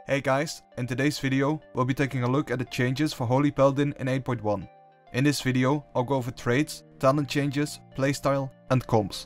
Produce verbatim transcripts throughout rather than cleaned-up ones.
Hey guys, in today's video we'll be taking a look at the changes for Holy Paladin in eight point one. In this video I'll go over traits, talent changes, playstyle and comps.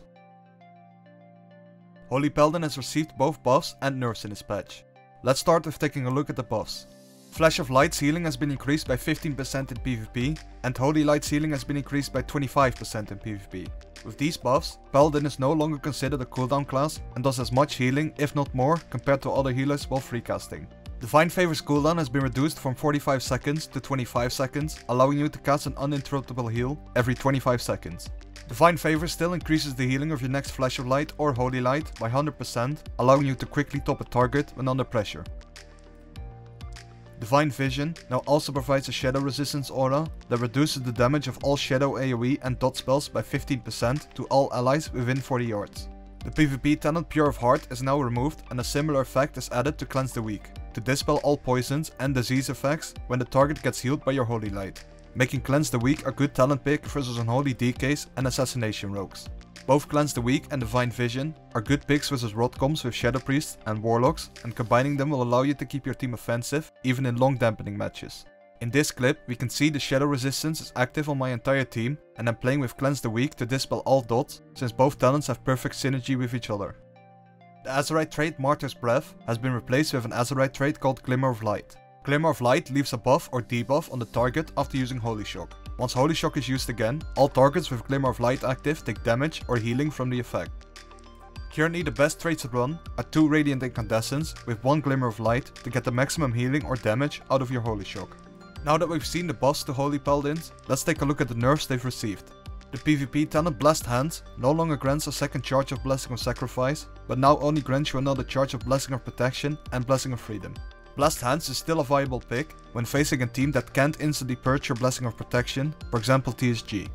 Holy Paladin has received both buffs and nerfs in this patch. Let's start with taking a look at the buffs. Flash of Light's healing has been increased by fifteen percent in PvP, and Holy Light's healing has been increased by twenty-five percent in PvP. With these buffs, Paladin is no longer considered a cooldown class and does as much healing, if not more, compared to other healers while freecasting. Divine Favor's cooldown has been reduced from forty-five seconds to twenty-five seconds, allowing you to cast an uninterruptible heal every twenty-five seconds. Divine Favor still increases the healing of your next Flash of Light or Holy Light by one hundred percent, allowing you to quickly top a target when under pressure. Divine Vision now also provides a shadow resistance aura that reduces the damage of all shadow AoE and dot spells by fifteen percent to all allies within forty yards. The PvP talent Pure of Heart is now removed and a similar effect is added to Cleanse the Weak, to dispel all poisons and disease effects when the target gets healed by your Holy Light, making Cleanse the Weak a good talent pick versus Unholy D Ks and Assassination Rogues. Both Cleanse the Weak and Divine Vision are good picks versus Rotcoms with Shadow Priests and Warlocks, and combining them will allow you to keep your team offensive even in long dampening matches. In this clip we can see the Shadow Resistance is active on my entire team, and I'm playing with Cleanse the Weak to dispel all dots, since both talents have perfect synergy with each other. The Azerite trait Martyr's Breath has been replaced with an Azerite trait called Glimmer of Light. Glimmer of Light leaves a buff or debuff on the target after using Holy Shock. Once Holy Shock is used again, all targets with Glimmer of Light active take damage or healing from the effect. Currently the best traits to run are two Radiant Incandescence with one Glimmer of Light to get the maximum healing or damage out of your Holy Shock. Now that we've seen the buffs to Holy Paladins, let's take a look at the nerfs they've received. The PvP talent Blessed Hands no longer grants a second charge of Blessing of Sacrifice, but now only grants you another charge of Blessing of Protection and Blessing of Freedom. Blessed Hands is still a viable pick when facing a team that can't instantly purge your Blessing of Protection, for example T S G.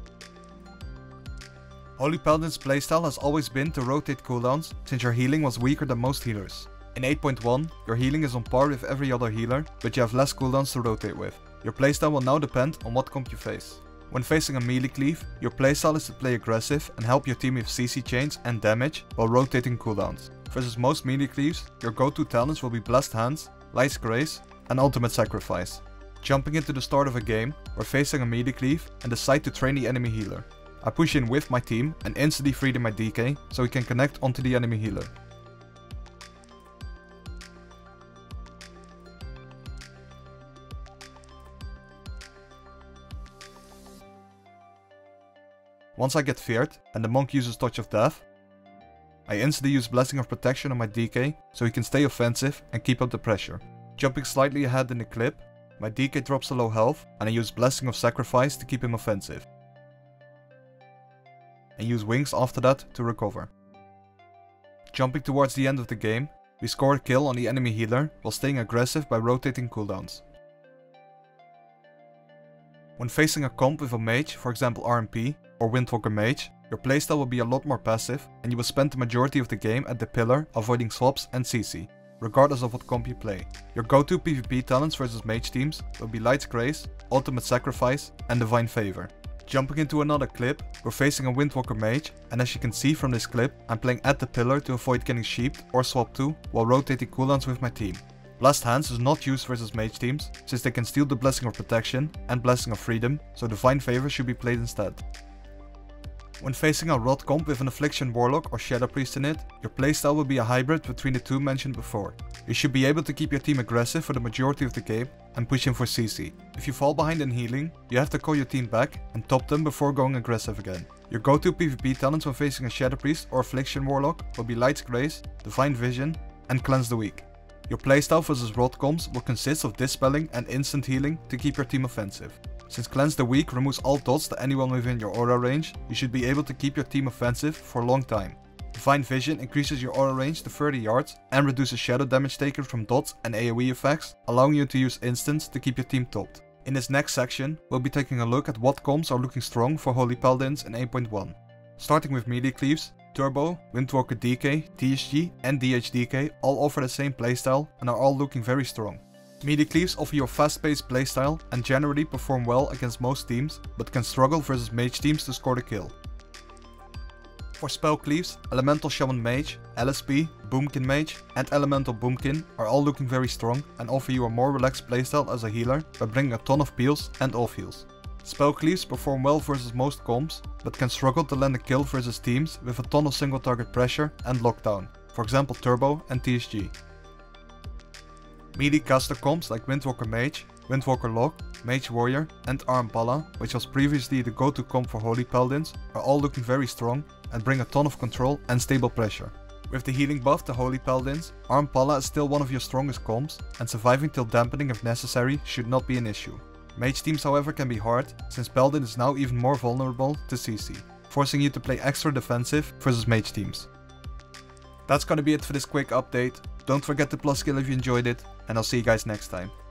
Holy Paladin's playstyle has always been to rotate cooldowns, since your healing was weaker than most healers. In eight point one, your healing is on par with every other healer, but you have less cooldowns to rotate with. Your playstyle will now depend on what comp you face. When facing a melee cleave, your playstyle is to play aggressive and help your team with C C chains and damage while rotating cooldowns. Versus most melee cleaves, your go-to talents will be Blessed Hands, Light's Grace and Ultimate Sacrifice. Jumping into the start of a game, we're facing a melee cleave and decide to train the enemy healer. I push in with my team and instantly free my D K so he can connect onto the enemy healer. Once I get feared and the monk uses Touch of Death, I instantly use Blessing of Protection on my D K so he can stay offensive and keep up the pressure. Jumping slightly ahead in the clip, my D K drops to low health and I use Blessing of Sacrifice to keep him offensive. And use Wings after that to recover. Jumping towards the end of the game, we score a kill on the enemy healer while staying aggressive by rotating cooldowns. When facing a comp with a mage, for example R M P or Windwalker Mage, your playstyle will be a lot more passive and you will spend the majority of the game at the pillar avoiding swaps and C C, regardless of what comp you play. Your go-to PvP talents versus mage teams will be Light's Grace, Ultimate Sacrifice and Divine Favor. Jumping into another clip, we're facing a Windwalker Mage, and as you can see from this clip, I'm playing at the pillar to avoid getting sheeped or swapped to while rotating cooldowns with my team. Blessed Hands is not used versus mage teams, since they can steal the Blessing of Protection and Blessing of Freedom, so Divine Favor should be played instead. When facing a Rot comp with an Affliction Warlock or Shadow Priest in it, your playstyle will be a hybrid between the two mentioned before. You should be able to keep your team aggressive for the majority of the game and push in for C C. If you fall behind in healing, you have to call your team back and top them before going aggressive again. Your go-to PvP talents when facing a Shadow Priest or Affliction Warlock will be Light's Grace, Divine Vision and Cleanse the Weak. Your playstyle versus Rot comps will consist of dispelling and instant healing to keep your team offensive. Since Cleanse the Weak removes all dots to anyone within your aura range, you should be able to keep your team offensive for a long time. Divine Vision increases your aura range to thirty yards and reduces shadow damage taken from dots and AoE effects, allowing you to use instants to keep your team topped. In this next section, we'll be taking a look at what comps are looking strong for Holy Paladins in eight point one. Starting with melee cleaves, Turbo, Windwalker D K, T S G and D H D K all offer the same playstyle and are all looking very strong. Melee cleaves offer you a fast-paced playstyle and generally perform well against most teams, but can struggle versus mage teams to score the kill. For spell cleaves, Elemental Shaman Mage, L S P, Boomkin Mage and Elemental Boomkin are all looking very strong and offer you a more relaxed playstyle as a healer by bringing a ton of peels and off heals. Spell cleaves perform well versus most comps, but can struggle to land a kill versus teams with a ton of single target pressure and lockdown, for example Turbo and T S G. Melee caster comps like Windwalker Mage, Windwalker Lock, Mage Warrior and Arm Pala, which was previously the go-to comp for Holy Paladins, are all looking very strong and bring a ton of control and stable pressure. With the healing buff to Holy Paladins, Arm Pala is still one of your strongest comps, and surviving till dampening if necessary should not be an issue. Mage teams however can be hard, since Paladin is now even more vulnerable to C C, forcing you to play extra defensive versus mage teams. That's gonna be it for this quick update. Don't forget to plus skill if you enjoyed it, and I'll see you guys next time.